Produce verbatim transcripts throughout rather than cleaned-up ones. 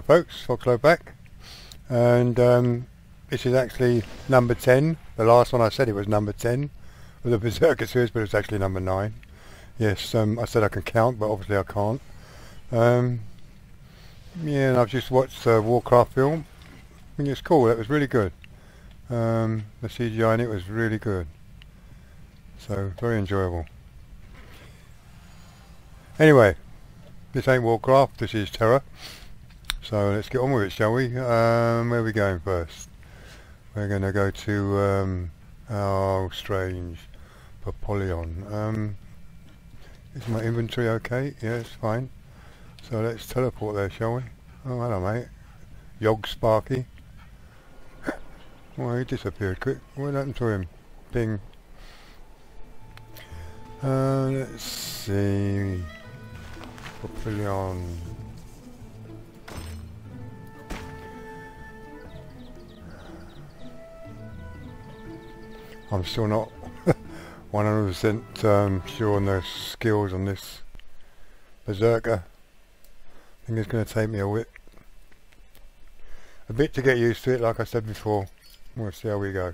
folks, Foxlow back, and um, this is actually number ten. The last one I said it was number ten of the Berserker series, but it's actually number nine. Yes, um, I said I can count, but obviously I can't. Um, yeah, and I've just watched the Warcraft film. I think it's cool. It was really good. Um, the C G I in it was really good, so very enjoyable. Anyway, this ain't Warcraft, this is Tera. So let's get on with it, shall we? Um, where are we going first? We're going to go to, um, oh strange, Papolion. Um, is my inventory okay? Yeah, it's fine. So let's teleport there, shall we? Oh, hello mate. Yog Sparky. Oh, he disappeared quick. What happened to him? Bing. Uh, let's see. Papolion. I'm still not one hundred percent um, sure on the skills on this Berserker. I think it's going to take me a bit, a bit to get used to it, like I said before. We'll see how we go.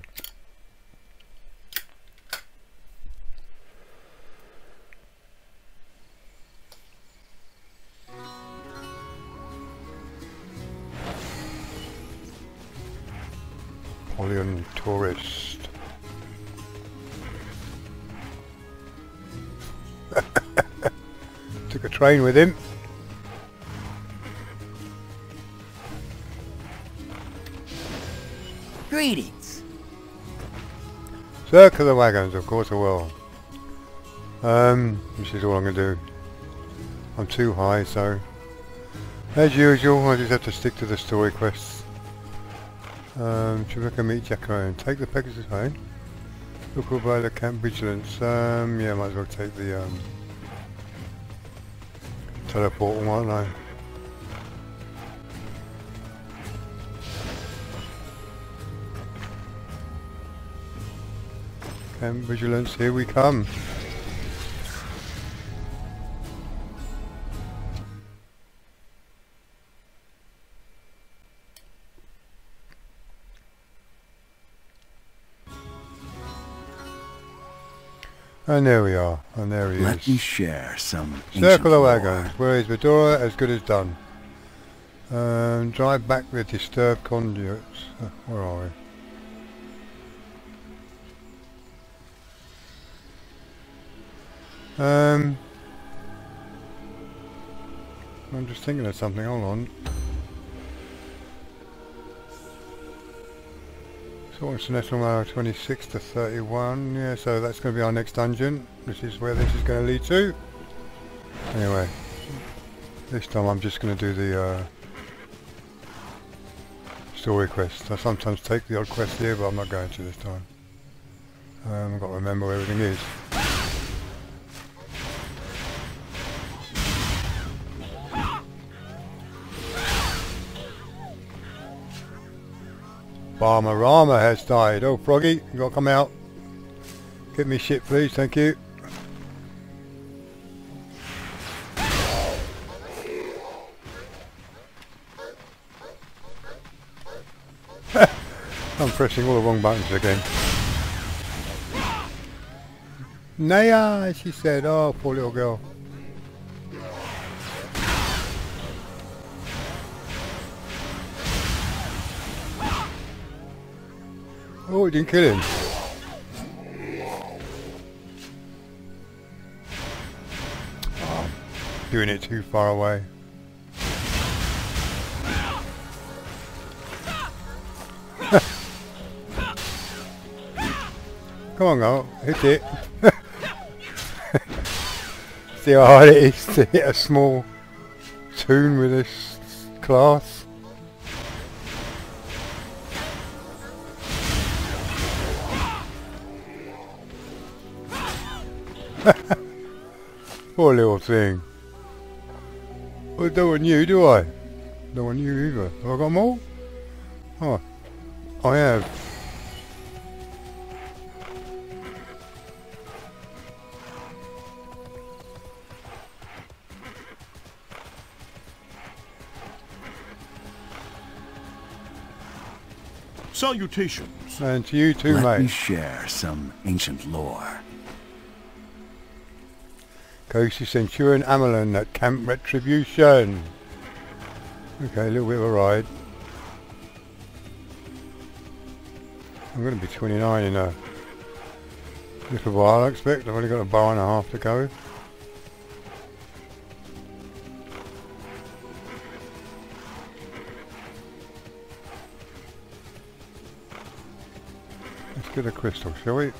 Papolion tourist. Took a train with him. Greetings. Circle the wagons, of course I will. Um, this is all I'm going to do. I'm too high, so as usual I just have to stick to the story quests. Um, should I meet Jacko and take the Pegasus home? Look over the camp vigilance. Um, yeah, might as well take the um, teleport one, won't I? Camp vigilance, here we come. And there we are, and there he Let is. me share some Circle the lore. wagons. Where is Vidora? As good as done. Um, drive back the disturbed conduits. Uh, where are we? Um, I'm just thinking of something. Hold on. So it's an hour twenty-six to thirty-one. Yeah, so that's going to be our next dungeon. This is where this is going to lead to. Anyway, this time I'm just going to do the uh, story quest. I sometimes take the odd quest here, but I'm not going to this time. Um, I've got to remember where everything is. Barmarama has died. Oh, Froggy, you got to come out. Get me shit, please. Thank you. I'm pressing all the wrong buttons again. Naya, she said. Oh, poor little girl. Oh, it didn't kill him. Oh, doing it too far away. Come on, go, hit it. See how hard it is to hit a small toon with this class. Poor little thing. I don't want you, do I? Don't want you either. Have I got more? Oh, I have. Salutations. And to you too, Let me mate. share some ancient lore. Ghostly Centurion Amelin at Camp Retribution. Okay, a little bit of a ride. I'm going to be twenty-nine in a little while, I expect. I've only got a bar and a half to go. Let's get a crystal, shall we?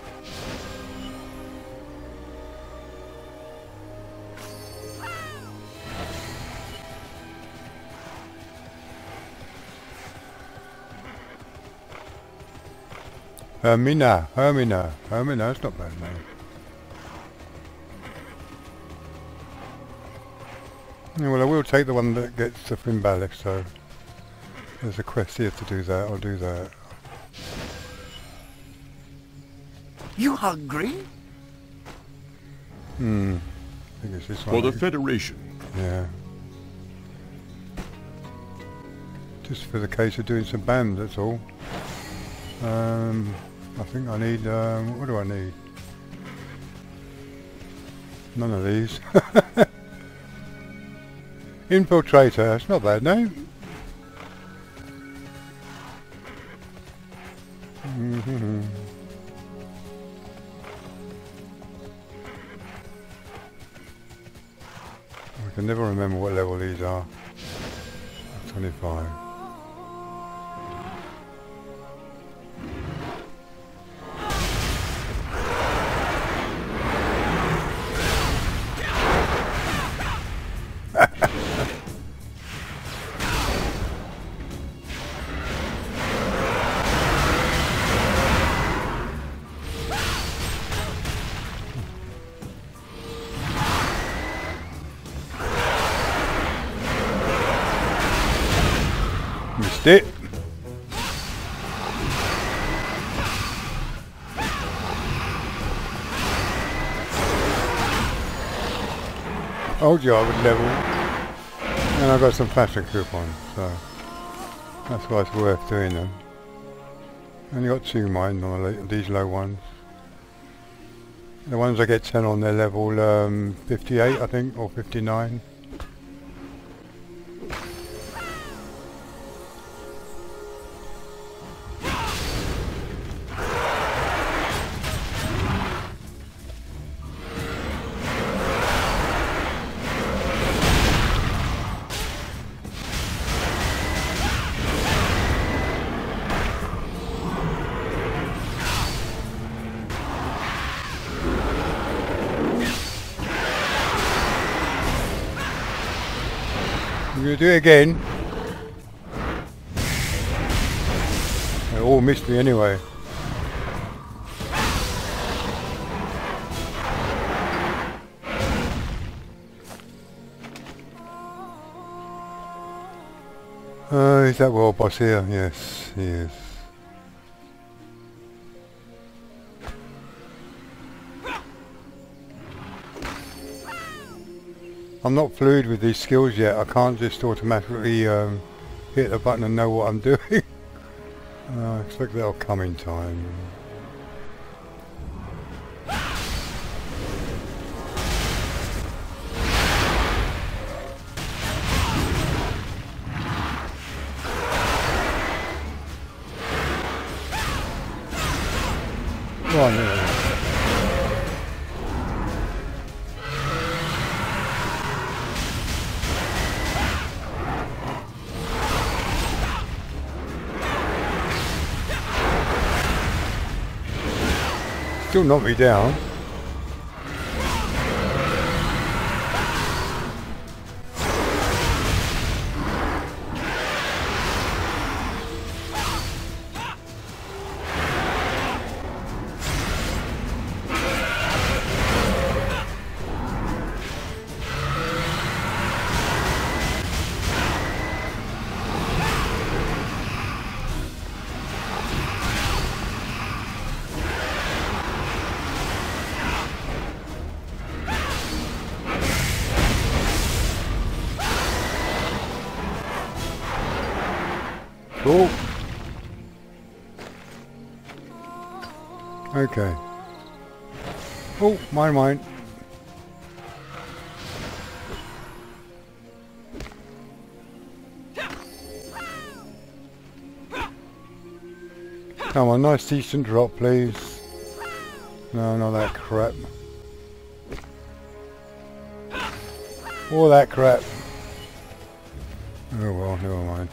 Hermina, Hermina, Hermina, that's not a bad name. Yeah, well, I will take the one that gets the Fimbalic, so there's a quest here to do that, I'll do that. You hungry? Hmm, I think it's this one. For the I think. Federation. Yeah. Just for the case of doing some B A M, that's all. Um, I think I need, um, what do I need? None of these. Infiltrator, that's not a bad name. Mm-hmm. I can never remember what level these are. twenty-five. Missed it. Told you I would level. And I got some plastic coupons, so that's why it's worth doing them. Only got two mine on the, these low ones. The ones I get ten on, they're level um, fifty-eight, I think, or fifty-nine. I'm going to do it again. They all missed me anyway. Uh, is that world boss here? Yes, he is. I'm not fluid with these skills yet. I can't just automatically um, hit the button and know what I'm doing. uh, I expect that'll come in time. Go on, there. Still knocked me down. Cool. Okay. Oh, mine, mine. Come on, nice decent drop, please. No, not that crap. All that crap. Oh well, never mind.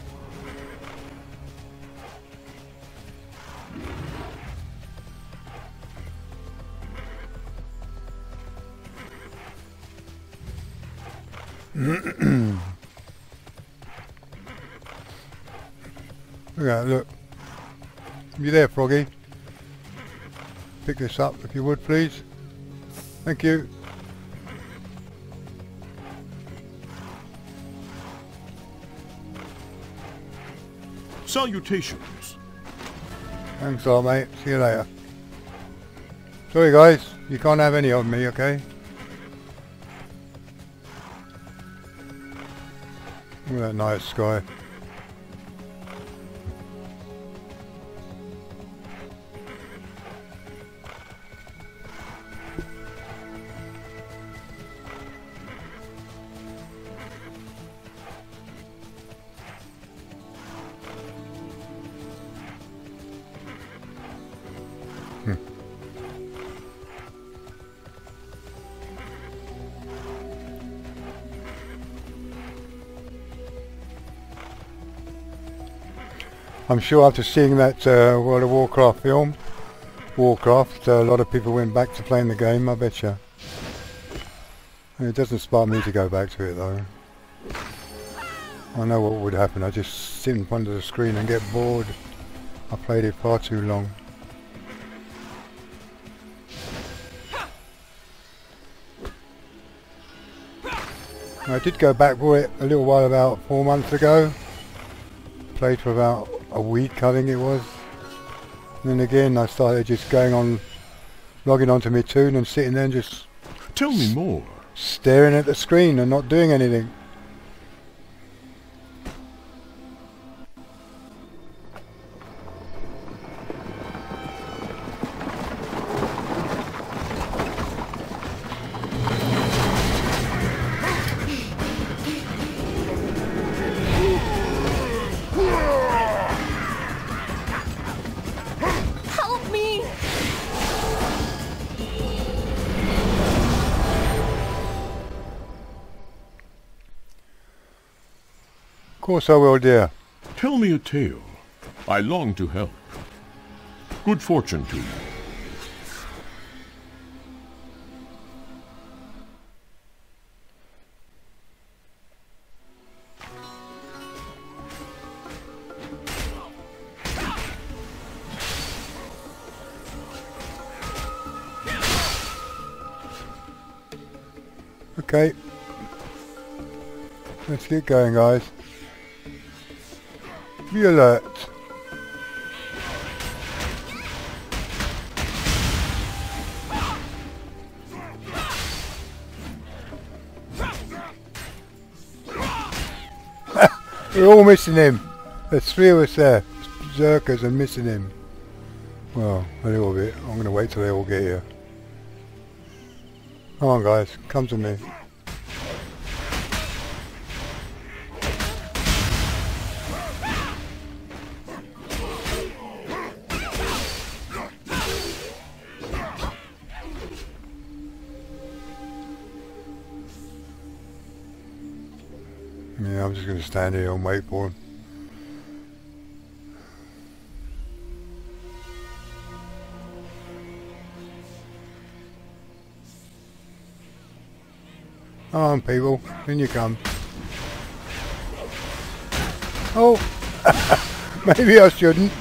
Look at that, look. You there, Froggy? Pick this up if you would, please. Thank you. Salutations. Thanks a lot, mate. See you later. Sorry, guys. You can't have any of me, okay? Look at that nice sky. I'm sure after seeing that uh, World of Warcraft film, Warcraft, uh, a lot of people went back to playing the game, I bet you. It doesn't spark me to go back to it though. I know what would happen, I just sit in front of the screen and get bored. I played it far too long. I did go back for it a little while, about four months ago. Played for about a week, I think it was. And then again I started just going on, logging onto my tune and sitting there and just Tell me more. staring at the screen and not doing anything. Of course I will, dear. Tell me a tale. I long to help. Good fortune to you. Okay. Let's get going, guys. Be alert. We're all missing him. There's three of us there. Berserkers are missing him. Well, a little bit. I'm going to wait till they all get here. Come on, guys. Come to me. Yeah, I'm just going to stand here and wait for him. Come on, people. In you come. Oh! Maybe I shouldn't.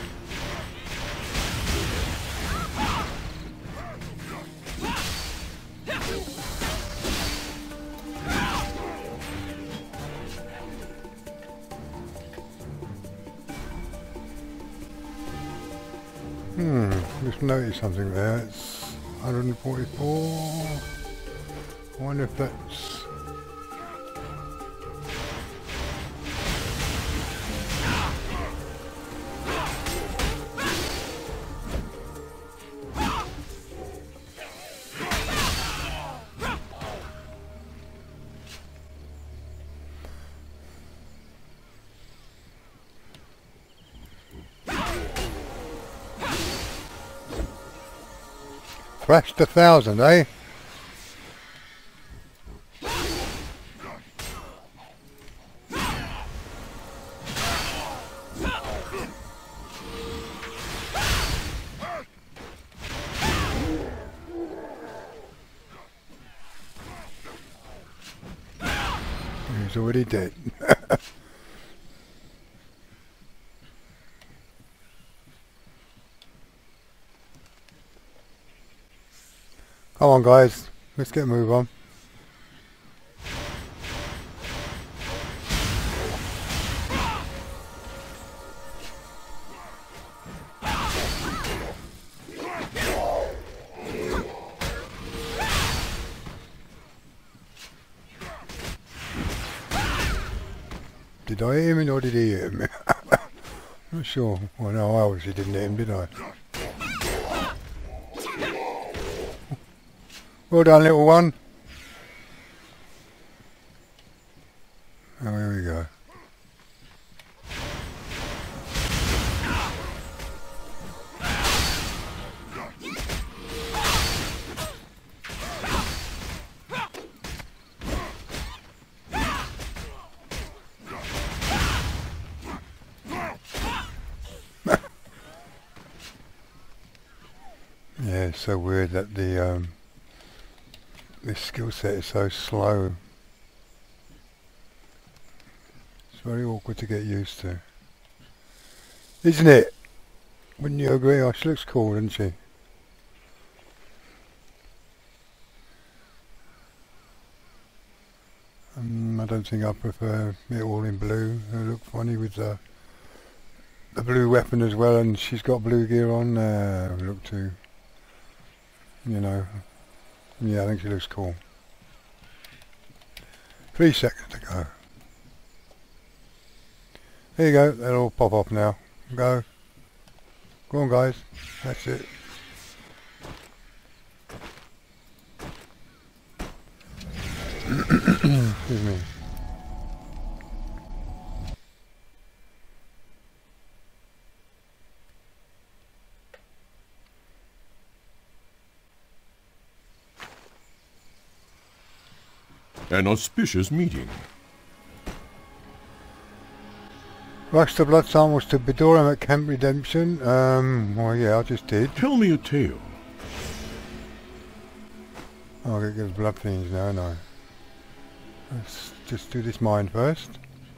Hmm, just noticed something there. It's one hundred forty-four. I wonder if that's... crashed a thousand, eh? He's already dead. Come on guys, let's get a move on. Did I hit him or did he hit him? Not sure. Well no, I obviously didn't hit him, did I? Well done, little one. Oh, here we go. Yeah, it's so weird that the um, this skill set is so slow. It's very awkward to get used to. Isn't it? Wouldn't you agree? Oh, she looks cool, doesn't she? Um, I don't think I prefer it all in blue. It look funny with the, the blue weapon as well, and she's got blue gear on. Uh, look too, you know. Yeah, I think she looks cool. Three seconds to go. There you go, that'll all pop up now. Go. Go on guys, that's it. Excuse me. An auspicious meeting. Rush the blood samples to Bedorum at Camp Redemption. Um, well yeah, I just did. Tell me a tale. Oh, I'll get blood fiends now, no. Let's just do this mine first.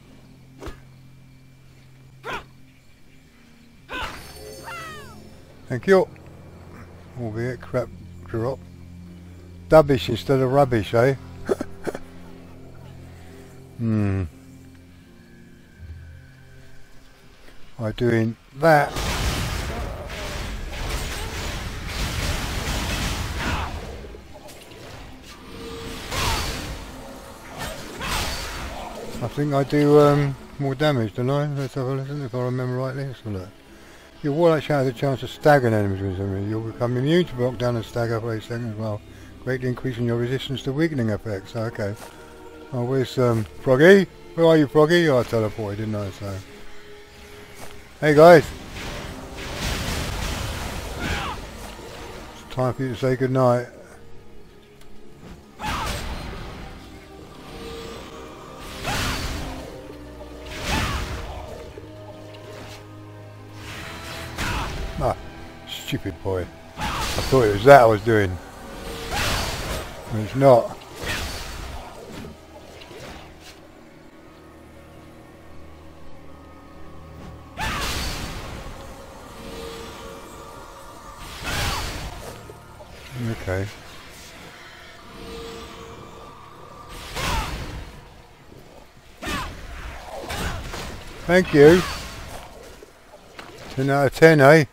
Thank you. Albeit crap drop. Dubbish instead of rubbish, eh? Hmm. By doing that. I think I do um, more damage, don't I? Let's have a listen if I remember rightly. Let's have a look. Your Warlock Shout has a chance to stagger an enemy with something. You'll become immune to block down and stagger for eight seconds as well, greatly increasing your resistance to weakening effects. Okay. Oh, where's um, Froggy? Where are you, Froggy? Oh, I teleported, didn't I? So. Hey guys! It's time for you to say goodnight. Ah, stupid boy. I thought it was that I was doing. But it's not. Okay. Thank you. ten out of ten, eh?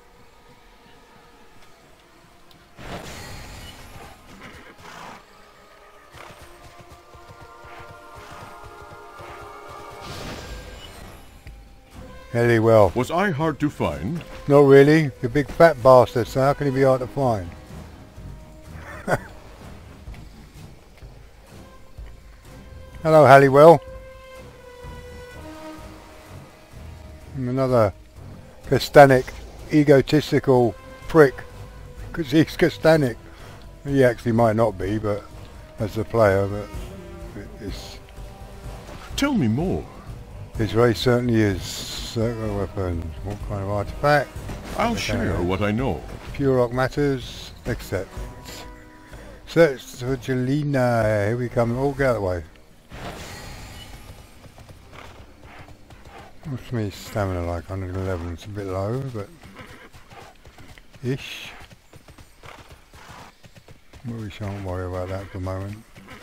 Very well. Was I hard to find? Not really. You're a big fat bastard, so how can he be hard to find? Hello, Halliwell. I'm another castanic, egotistical prick. Because he's Castanic. He actually might not be, but as a player, but it's... Tell me more. His race certainly is. Circular weapons. What kind of artifact? I'll Okay. share what I know. Pure rock matters. Accept. Search for Jelena. Here we come. All get out of the way. What's me stamina like? one hundred eleven. It's a bit low, but ish. But we shan't worry about that for the moment.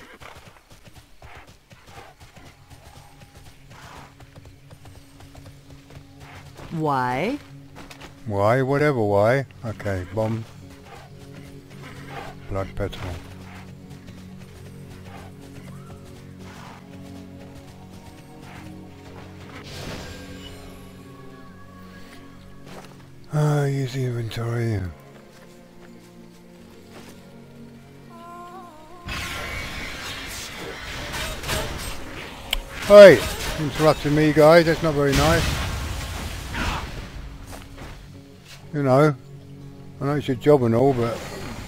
Why? Why? Whatever why. Okay, bomb. Blood petal. Ah, use the inventory. Hey! Interrupting me, guys. That's not very nice. You know, I know it's your job and all, but...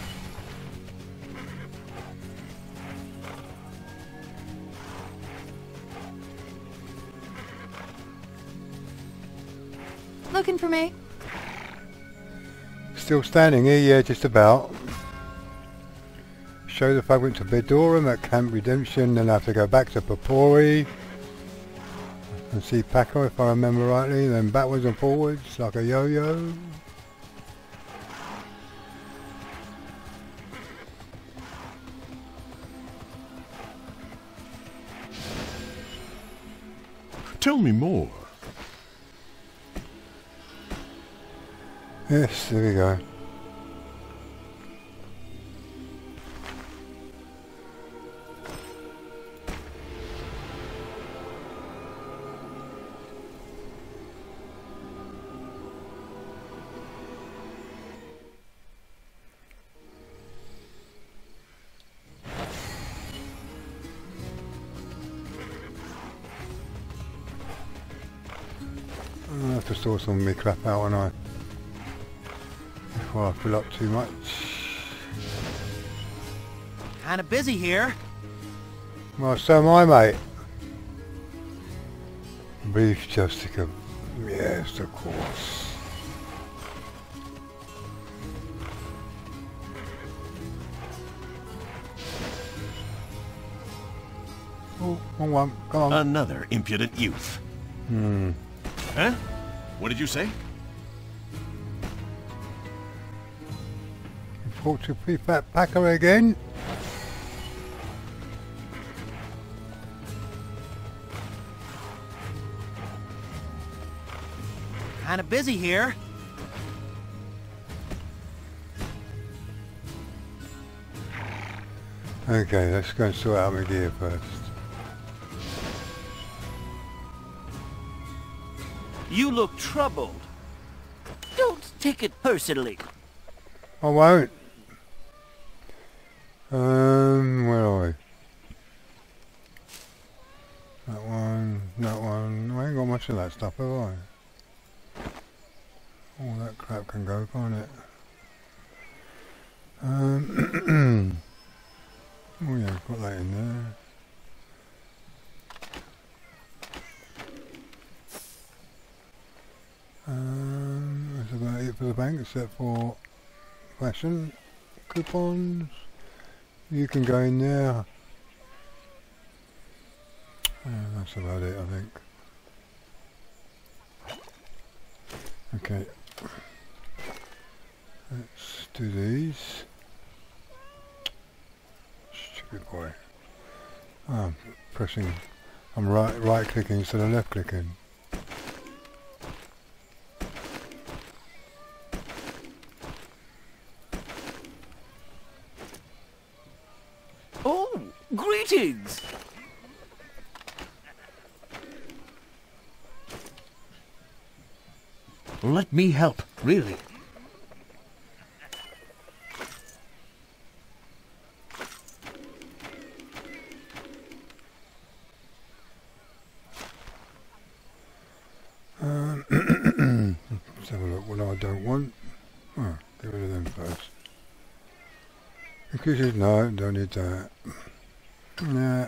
Looking for me? Still standing here, yeah, just about. Show the fragment to Bedorum at Camp Redemption, then I have to go back to Papori. And see Paco if I remember rightly, then backwards and forwards like a yo-yo. Tell me more. Yes, there we go. I'll have to sort some of me crap out when I before I fill up too much. Kinda busy here. Well, so am I, mate. Brief Justica. Yes, of course. Oh, wrong one. Come on. Another impudent youth. Hmm. Huh? What did you say? Talk to free fat packer again. Kinda busy here. Okay, let's go and sort out my gear first. You look troubled. Don't take it personally. I won't. Um, where are we? That one, that one. I ain't got much of that stuff, have I? All that crap can go, can't it? Um, oh yeah, put that in there. Um, that's about it for the bank, except for fashion coupons. You can go in there. Yeah, that's about it, I think. Okay. Let's do these. Stupid boy. Oh, I'm pressing. I'm right right clicking instead of left clicking. Oh, greetings! Let me help, really. Um, let's have a look what I don't want. Oh, get rid of them first. Increases, no, don't need that. Nah.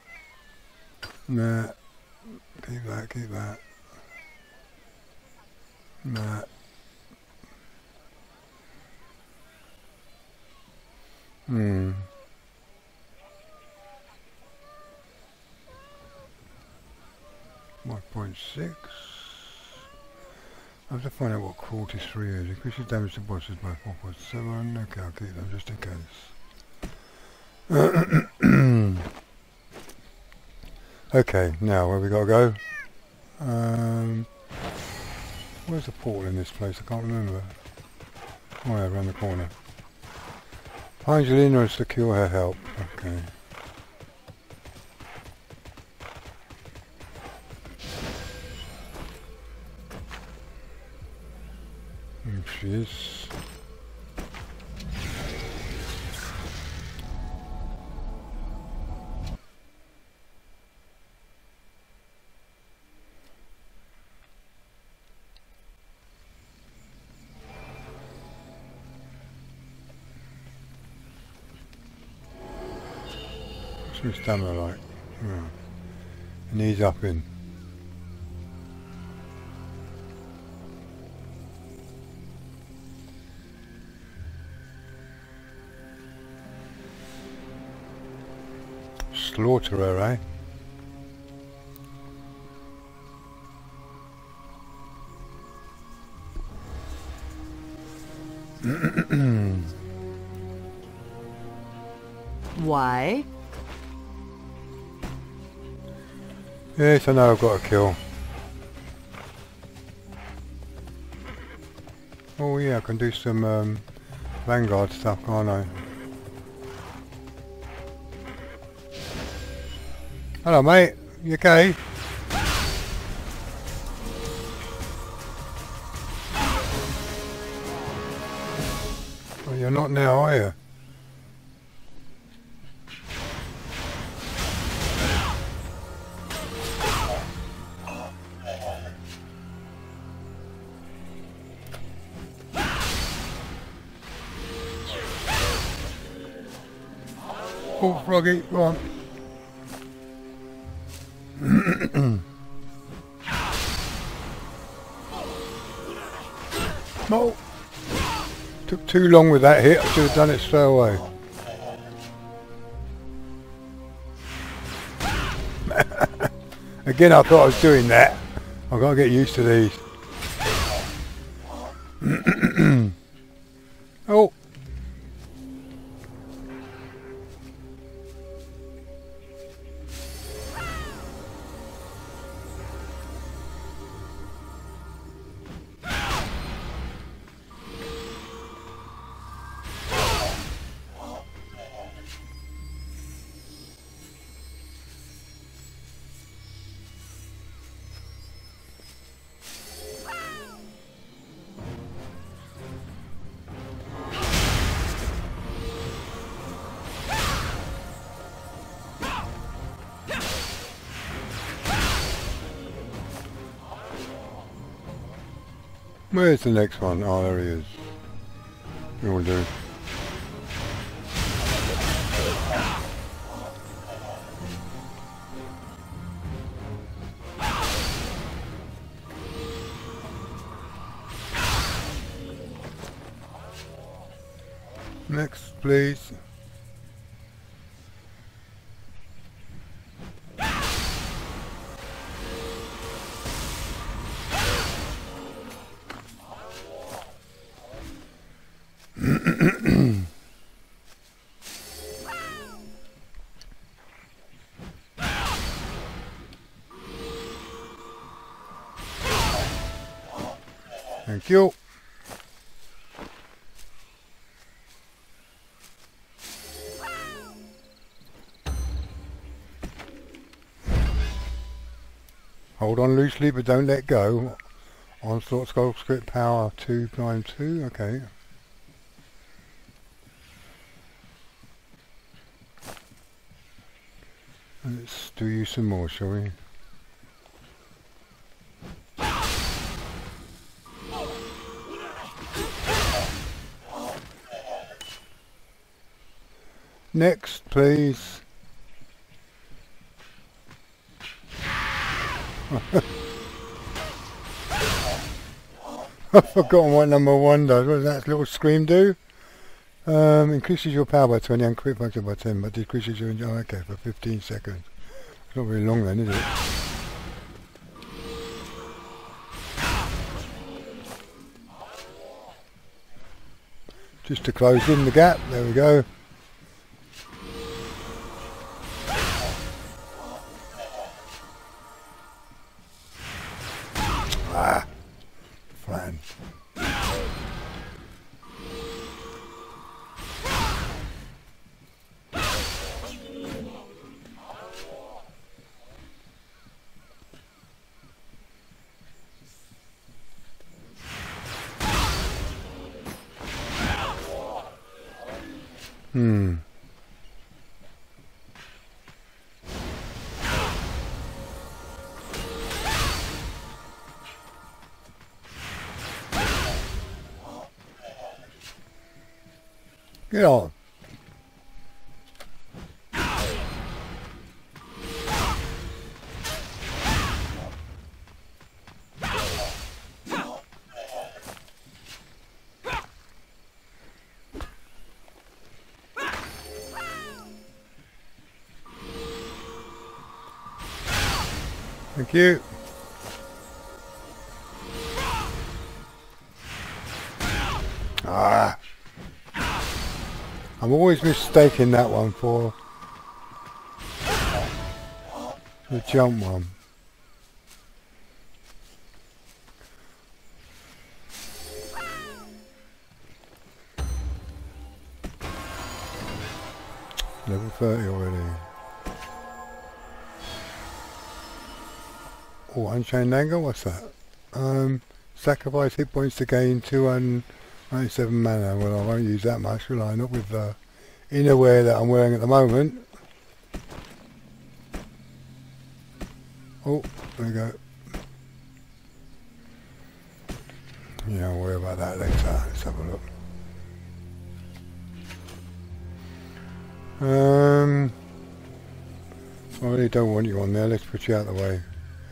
Nah. Keep that, keep that. Nah. Hmm. one point six. I have to find out what cruelty three is. Increases damage to bosses by four point seven. Okay, I'll keep them just in case. Okay, now where we gotta go? Um, where's the portal in this place? I can't remember. Oh yeah, around the corner. Find Jelena and secure her help. Okay. Here she is. What's my stamina like? Oh. Knees up in. Slaughterer, eh? Why? Yes, I know I've got a kill. Oh yeah, I can do some um, Vanguard stuff, can't I? Hello mate, you okay? Well, you're not now, are you? Oh, Froggy, go on. No! Took too long with that hit, I should have done it straight away. Again, I thought I was doing that. I've got to get used to these. Oh! Where's the next one? Oh, there he is. It will do. Next, please. Thank you. Hold on loosely, but don't let go. Onslaught Skull Script Power two nine two, okay. Let's do you some more, shall we? Next, please. I've forgotten what number one does. What does that little scream do? Um, increases your power by twenty and crit factor by ten, but decreases your... Oh, okay, for fifteen seconds. It's not very long then, is it? Just to close in the gap. There we go. Ah, flan. Hmm. Get on. Thank you. Ah. I'm always mistaking that one for the jump one. Level thirty already. Oh, Unchained Anger, what's that? Um, sacrifice hit points to gain two hundred ninety-seven mana. Well, I won't use that much, will I? Not with the innerwear that I'm wearing at the moment. Oh, there we go. Yeah, I'll worry about that later. Let's have a look. Um, I really don't want you on there. Let's put you out of the way.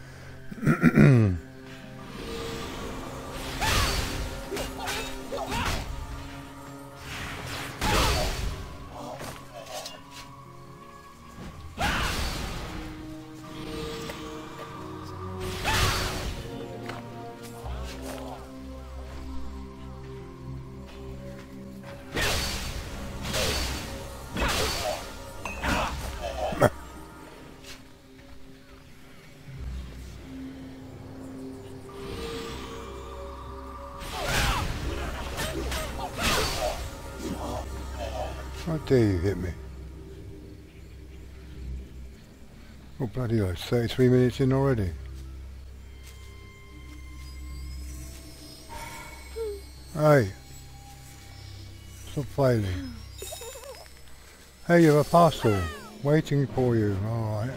How dare you hit me? Oh bloody hell, it's thirty-three minutes in already. Hey, stop failing. Hey, you have a parcel waiting for you. Alright.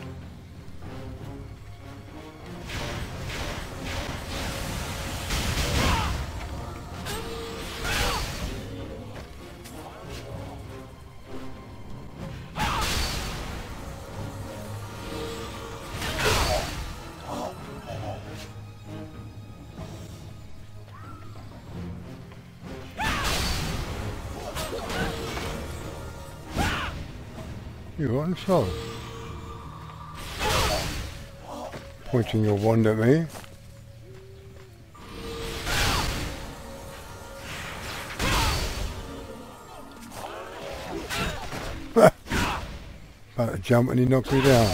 You rotten soul. Pointing your wand at me. About to jump and he knocks me down.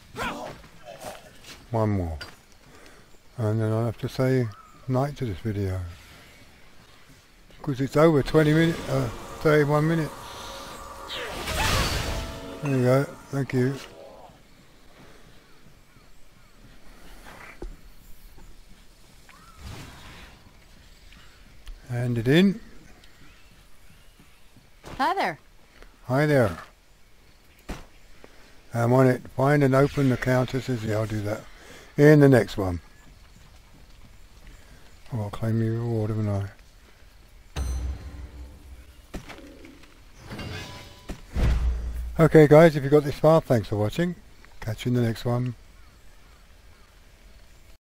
One more. And then I'll have to say night to this video. Because it's over twenty minutes, uh, thirty-one minutes. There you go, thank you. Hand it in. Hi there. Hi there. I'm on it. Find and open the counter. Says, yeah, I'll do that. In the next one. Oh, I'll claim your reward, haven't I? Okay guys, if you got this far, thanks for watching. Catch you in the next one.